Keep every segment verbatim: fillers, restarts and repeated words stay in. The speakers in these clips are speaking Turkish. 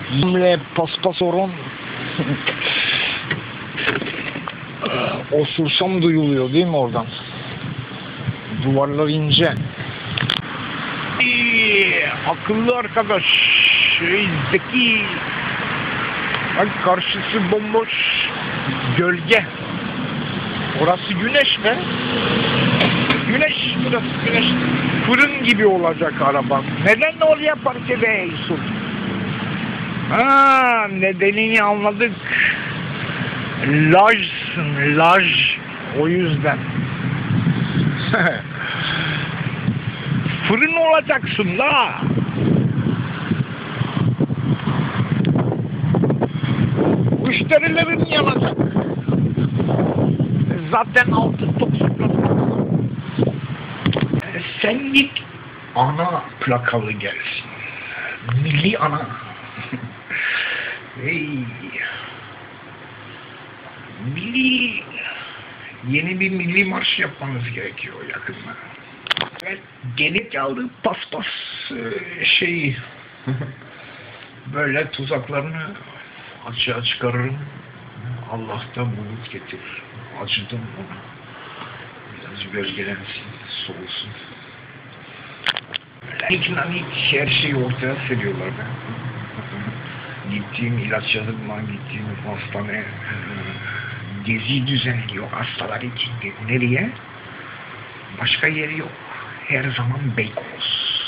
Yemle paspas oran. Osursam duyuluyor değil mi oradan? Duvarlar ince. Eee, akıllı arkadaş. Şey, zeki. Bak karşısı bomboş. Gölge. Orası güneş be. Güneş, burası güneş. Fırın gibi olacak araba. Neden oraya park ediyorsun? Ha, nedenini anladık. Lajsın, laj. O yüzden. Fırın olacaksın la. Müşterilerin yanacak. Zaten altı toksiklatma. Sen git ana plakalı gelsin. Milli ana. Hey. Milli, yeni bir milli marş yapmanız gerekiyor yakında. Evet, gene aldığı paspas şey böyle tuzaklarını açığa çıkarırım. Allah da bulut getirir. Acıdım ona. Biraz gölgelensin, soğusun. Nanik nanik her şeyi ortaya seriyorlar be. Gittiğim ilaç yazılma, gittiğim hastane gezi düzenliyor hastalar için. Nereye? Başka yeri yok. Her zaman Beykoz.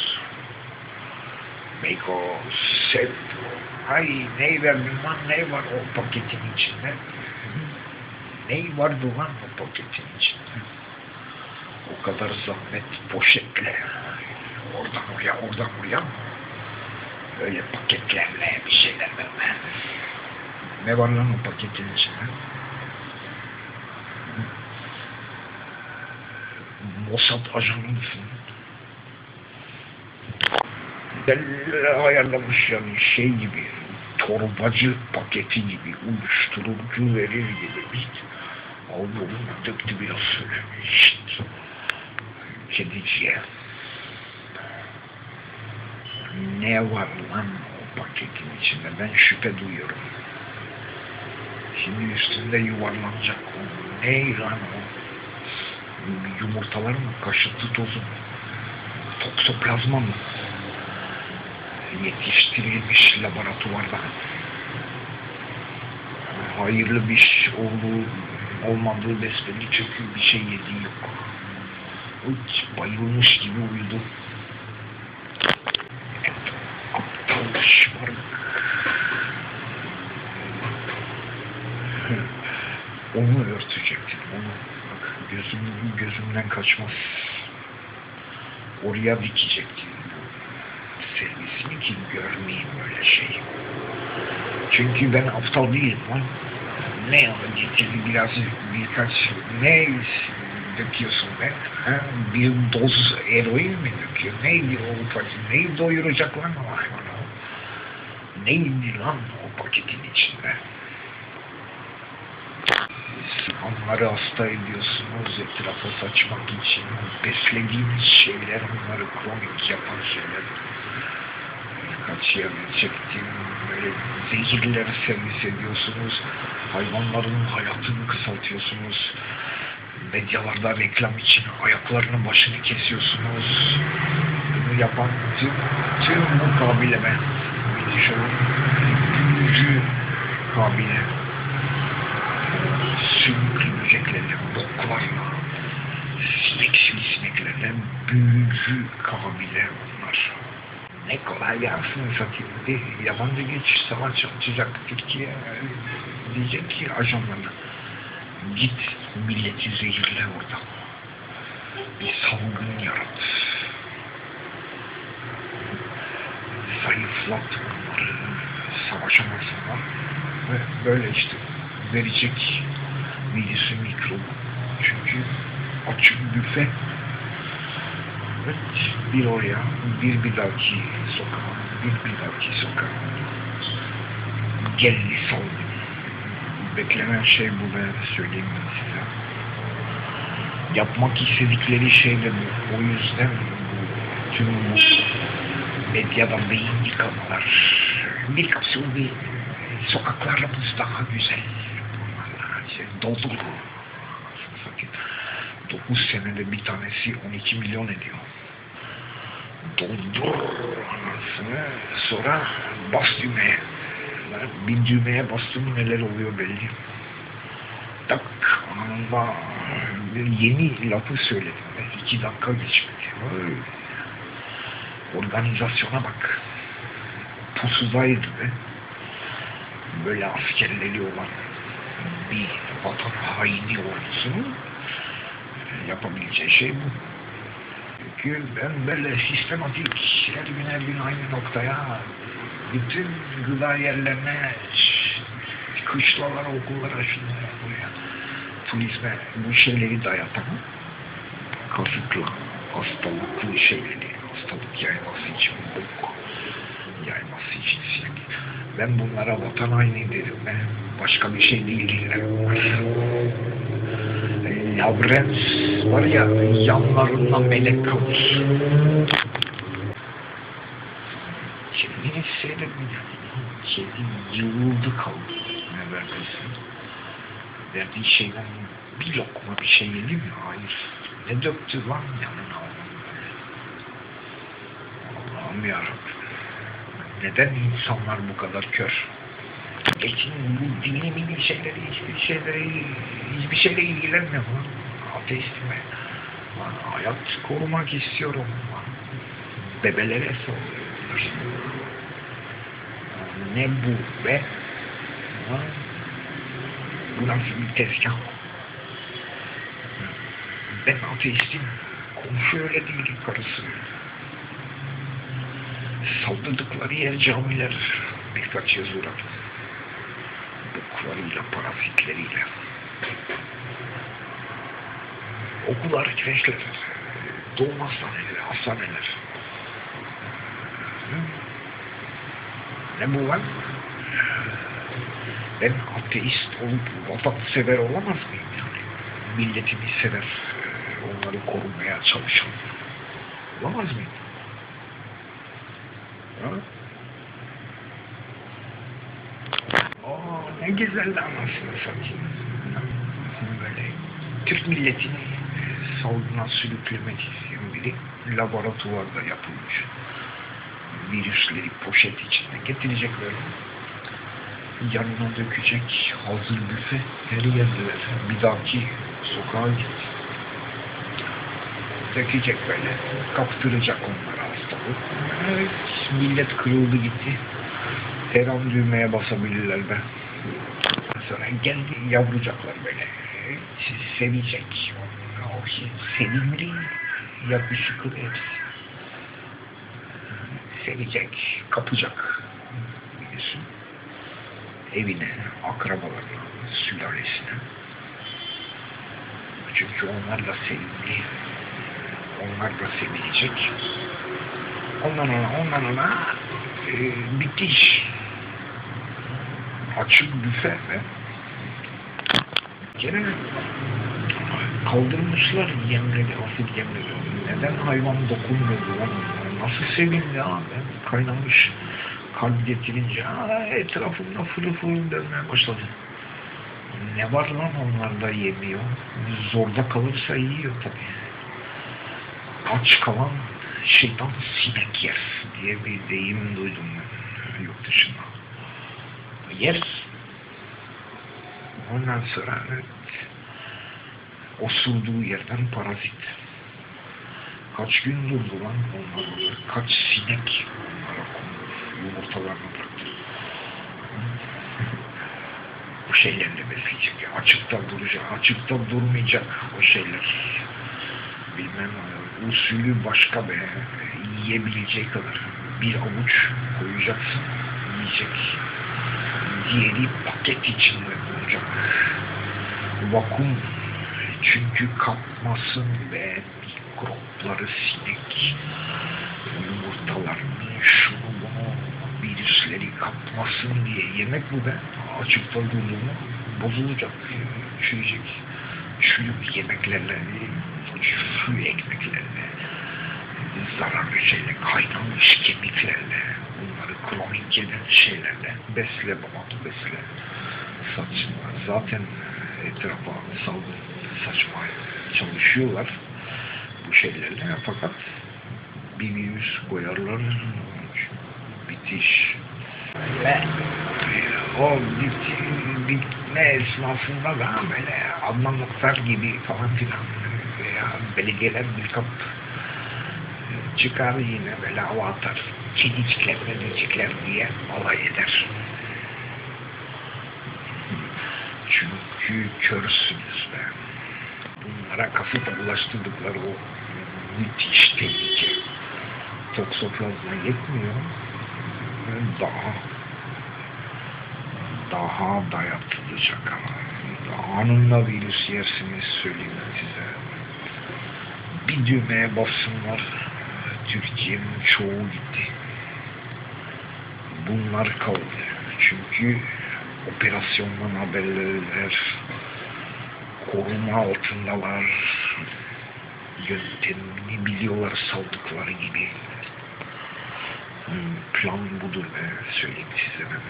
Beykoz, sev. Ay ne verdin lan, ne var o paketin içinde? Ne vardı lan o paketin içinde? O kadar zahmet poşetle. Oradan oraya, oradan oraya. Öyle paketlerle bir şeyler verme. Ne var lan o paketin içinde? Mossad ajanı mısın? Ayarlamış yani şey gibi, torbacı paketi gibi, uyuşturucu verir gibi. Aldı onu döktü biraz şöyle. Şşt. Kediciye. Ne var lan o paketin içinde? Ben şüphe duyuyorum. Şimdi üstünde yuvarlanacak o. Ne lan o? Yumurtalar mı? Kaşıntı tozu mu? Toksoplazma mı? Yetiştirilmiş laboratuvarda. Hayırlı bir iş olduğu, olmadığı besbelli çünkü bir şey yediği yok. Hiç bayılmış gibi uyudu. Aptal şımarık. Onu örtecektim, onu. Bak, gözüm, gözümden kaçmaz. Oraya dikecektim. Servisini ki görmeyeyim öyle şey. Çünkü ben aptal değilim lan. Ne getirdi biraz birkaç ne döküyorsun be? Ha? Bir doz eroin mi döküyor? Neydi o paket? Neyi doyuracak lan o hayvanı? Neydi lan o paketin içinde? Onları hasta ediyorsunuz etrafa saçmak için. Beslediğiniz şeyler onları kronik yapan şeyler. Birkaç yerde çektim. Böyle zehirler servis ediyorsunuz. Hayvanların hayatını kısaltıyorsunuz. Medyalarda reklam için ayaklarını başını kesiyorsunuz. Bunu yapan tüm, tüm bu kabileme. Müthiş olan büyücü kabile. Sümüklü böceklerle, boklarla, sinek sineklerle büyücü kabile onlar. Ne kolay yansın satayım diye yabancı geç savaş açacak Türkiye diyecek ki ajanlarına git milleti zehirle orada. Bir salgın yarat. Zayıflat onları. Savaşamasınlar. Ve böyle işte verecek virüsü mikrobu. Çünkü açık büfe. Evet, bir oraya, bir bir dahaki sokağa, bir bir dahaki sokağa. Geldi salgın. Beklenen şey bu, ben söyleyeyim ben size. Yapmak istedikleri şey de bu. O yüzden bu, tüm bu medyada beyin yıkamalar, birkaç yıl bir sokaklarımız daha güzel. Bunlarla şey, doldur. dokuz senede bir tanesi on iki milyon ediyor. Doldur anasını, sonra bas düğmeye. Bir düğmeye bastım neler oluyor belli. Tak anında yeni lafı söyledim. İki dakika geçmedi. Öyle. Organizasyona bak. Pusudaydı be. Böyle askerleri olan bir vatan haini ordusunun yapabileceği şey bu. Çünkü ben böyle sistematik her gün her gün aynı noktaya bütün gıda yerlerine, kışlalara, okullara, şunlara, buraya, turizme bu şeyleri dayatamam. Kasıtlı, hastalıklı şeyleri, hastalık yayması için, bok yayması için yani. Ben bunlara vatan haini dedim. Ben başka bir şey değiller bunlar. Lavrens var ya, yanlarında melek kalır. Kendini seyredin. Kedi yığıldı kaldı. Ne verdiysen. Verdiği şeyden bir lokma bir şey yedi mi? Hayır. Ne döktü lan yanına? Allah'ım yarabbim. Neden insanlar bu kadar kör? Geçin bu dini mini şeyleri, hiçbir şeyleri, hiçbir şeyle ilgilenmiyor lan. Ateistim ben. Lan hayat korumak istiyorum. Lan. Bebelere soruyorlar. Ne bu be? Lan. Bu nasıl bir tezgah? Ben ateistim. Komşu öyle değil, karısı. Saldırdıkları yer camiler. Birkaç yaz uğradım. Buklarıyla, parazitleriyle. Okullar, kreşler, doğum hastaneleri, hastaneler. Ne bu lan? Ben ateist olup vatansever olamaz mıyım yani? Milletimi sever, onları korumaya çalışan. Olamaz mıyım? Ha? Aa, ne güzel anasını satayım. Böyle Türk milletini salgına sürüklemek isteyen biri laboratuvarda yapılmış. Virüsleri poşet içinde getirecekler. Yanına dökecek hazır büfe her yerdeler. Bir dahaki sokağa git. Dökecek böyle. Kaptıracak onlara hastalık. Evet, millet kırıldı gitti. Her an düğmeye basabilirler be. Sonra geldi yavrucaklar böyle. Sevecek. O şey sevimli, yakışıklı hepsi. Sevecek, kapacak. Biliyorsun. Evine, akrabalarına, sülalesine. Çünkü onlar da sevimli. Onlar da sevilecek. Ondan ona, ondan ona e, bitti iş. Açık büfe ve gene kaldırmışlar yemleri, asit yemleri. Neden hayvan dokunmuyordu lan? Nasıl sevimli abi. Kaynamış kalp getirince etrafında fırı fırı dönmeye başladı. Ne var lan onlarda yemiyor. Zorda kalırsa yiyor tabii. Aç kalan şeytan sinek yer diye bir deyim duydum ben yurt dışında. Yer. Ondan sonra evet, osurduğu yerden parazit. Kaç gün durdu lan onlar orada. Kaç sinek onlara konur. Yumurtalarını bıraktı. Bu şeylerle besleyecek. Açıkta duracak. Açıkta durmayacak o şeyler. Bilmem usulü başka be. Yiyebileceği kadar. Bir avuç koyacaksın. Yiyecek. Diğeri paket içinde olacak. Vakum. Çünkü kapmasın ve mikropları, sinek yumurtalarını, şunu bunu, virüsleri kapmasın diye yemek bu be. Açıkta durduğunu bozulacak, çürüyecek. Çürük yemeklerle, çürü ekmeklerle, zararlı şeyle, kaynamış kemiklerle bunları kronik gelen şeylerle besle babamı besle. Saçma. Zaten etrafa salgın saçmaya çalışıyorlar bu şeylerle, fakat bir virüs koyarlar, bitiş. Ve o bit, bitme esnasında da böyle Adnan Oktar gibi falan filan veya belediyeler bir kap çıkar, yine böyle hava atar. Kedicikler, medicikler diye alay eder. Çünkü körsünüz be. Bunlara kasıp ulaştırdıkları o müthiş tehlike toksoplasma yetmiyor. Daha daha dayatılacak ama. Anında virüs yersiniz, söyleyeyim size. Bir düğmeye bassınlar, Türkiye'nin çoğu gitti. Bunlar kaldı. Çünkü operasyondan haberler, koruma altındalar, yöntemini biliyorlar saldıkları gibi. Plan budur be, söyleyeyim size ben.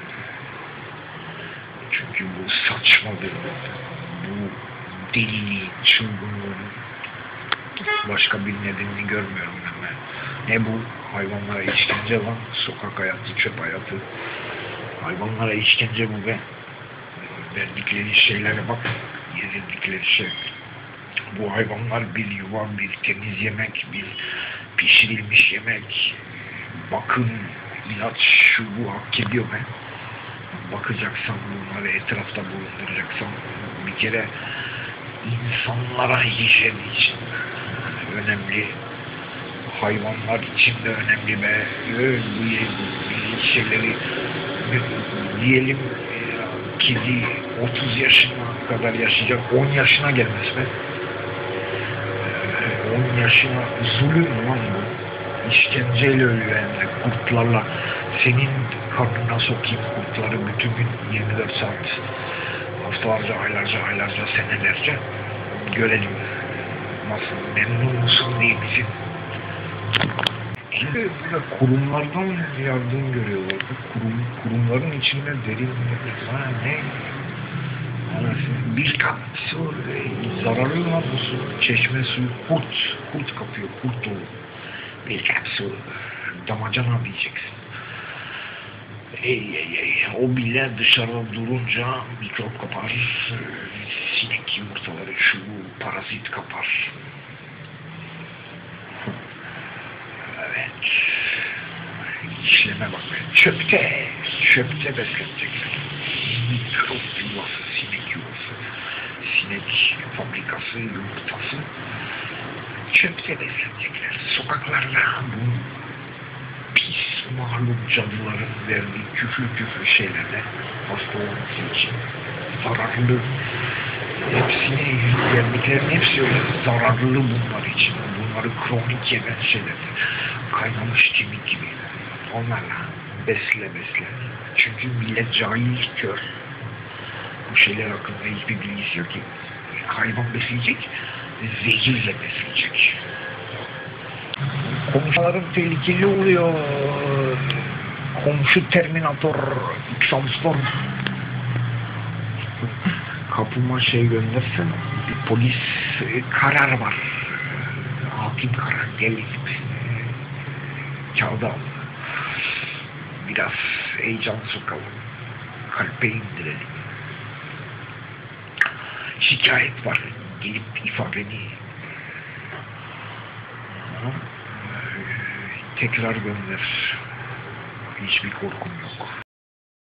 Çünkü bu saçmalığı, bu deliliğin, çılgınlığın başka bir nedenini görmüyorum ben. Ne bu hayvanlara işkence var, sokak hayatı, çöp hayatı. Hayvanlara işkence bu be. Verdikleri şeylere bak, yedirdikleri şey. Bu hayvanlar bir yuva, bir temiz yemek, bir pişirilmiş yemek, bakım, ilaç, şu bu hak ediyor be. Bakacaksan, bunları etrafta bulunduracaksan, bir kere insanlara hijyen için önemli, hayvanlar için de önemli be. Bu şeyleri diyelim, kedi otuz yaşına kadar yaşayacak, on yaşına gelmez be. on yaşına zulüm lan bu. İşkenceyle ölüyor hem de, kurtlarla. Senin karnına sokayım kurtları bütün gün, yirmi dört saat, haftalarca, aylarca, aylarca, senelerce görelim. Nasıl, memnun musun değil misin? Şimdi böyle kurumlardan yardım görüyorlar. Bu kurum, kurumların içinde derin ha, ne? Anasını, bir kap su, e, zararlı lan bu su. Çeşme suyu kurt, kurt kapıyor, kurt dolu. Bir kap su, damacana diyeceksin. Ey ey ey, o bile dışarıda durunca mikrop kapar, sinek yumurtaları, şu parazit kapar. Evet, işleme bak, çöpte, çöpte beslenecekler. Mikrop yuvası, sinek yuvası, sinek fabrikası, yumurtası, çöpte beslenecekler. Sokaklarda bu pis malum canlıların verdiği küfür küfür şeylerle hasta olması için zararlı, hepsine verdiklerin hepsi öyle zararlı bunlar için. Bunları kronik yenen şeyler, kaynamış kemik gibi, onlarla besle besle. Çünkü millet cahil, kör. Bu şeyler hakkında hiçbir bilgisi yok ki. Hayvan besleyecek, zehirle besleyecek. Komşuların tehlikeli oluyor. Komşu Terminator, Transform. Kapıma şey göndersen, bir polis karar var. Hakim karar, gelip kağıda al. Biraz heyecan sokalım. Kalpe indirelim. Şikayet var. Gelip ifadeni tekrar gönder. Hiçbir korkum yok.